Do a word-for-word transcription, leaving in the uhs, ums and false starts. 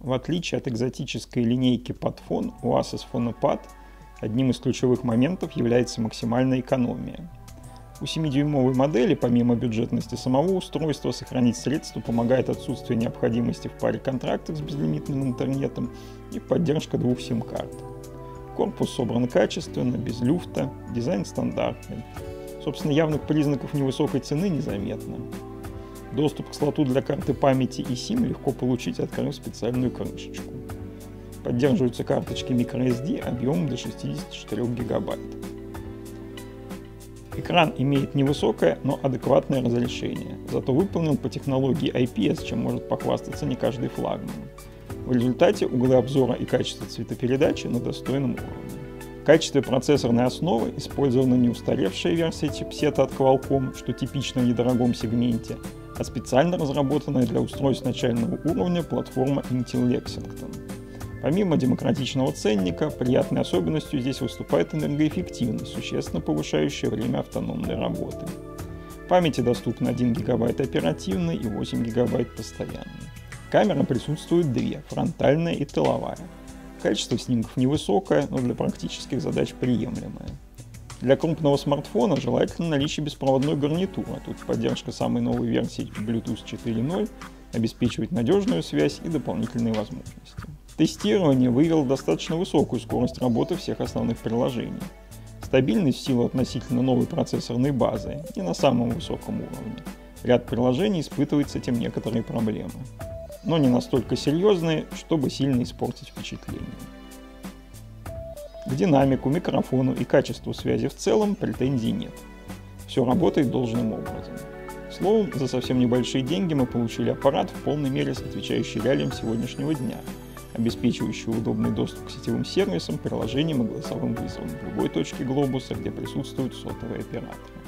В отличие от экзотической линейки Padfone, у Asus PhonePad одним из ключевых моментов является максимальная экономия. У семидюймовой модели, помимо бюджетности самого устройства, сохранить средства помогает отсутствие необходимости в паре контрактов с безлимитным интернетом и поддержка двух сим-карт. Корпус собран качественно, без люфта, дизайн стандартный. Собственно, явных признаков невысокой цены незаметно. Доступ к слоту для карты памяти и сим легко получить, открыв специальную крышечку. Поддерживаются карточки microSD объемом до шестидесяти четырёх гигабайт. Экран имеет невысокое, но адекватное разрешение, зато выполнен по технологии ай пи эс, чем может похвастаться не каждый флагман. В результате углы обзора и качество цветопередачи на достойном уровне. В качестве процессорной основы использована не устаревшая версия чипсета от Qualcomm, что типично в недорогом сегменте, а специально разработанная для устройств начального уровня платформа Intel Lexington. Помимо демократичного ценника, приятной особенностью здесь выступает энергоэффективность, существенно повышающая время автономной работы. Памяти доступно один гигабайт оперативной и восемь гигабайт постоянной. Камера присутствует две, фронтальная и тыловая. Качество снимков невысокое, но для практических задач приемлемое. Для крупного смартфона желательно наличие беспроводной гарнитуры, тут поддержка самой новой версии Bluetooth четыре ноль обеспечивает надежную связь и дополнительные возможности. Тестирование выявило достаточно высокую скорость работы всех основных приложений. Стабильность в силу относительно новой процессорной базы не на самом высоком уровне. Ряд приложений испытывает с этим некоторые проблемы, но не настолько серьезные, чтобы сильно испортить впечатление. К динамику, микрофону и качеству связи в целом претензий нет. Все работает должным образом. Словом, за совсем небольшие деньги мы получили аппарат, в полной мере отвечающий реалиям сегодняшнего дня, обеспечивающий удобный доступ к сетевым сервисам, приложениям и голосовым вызовам в любой точке глобуса, где присутствуют сотовые операторы.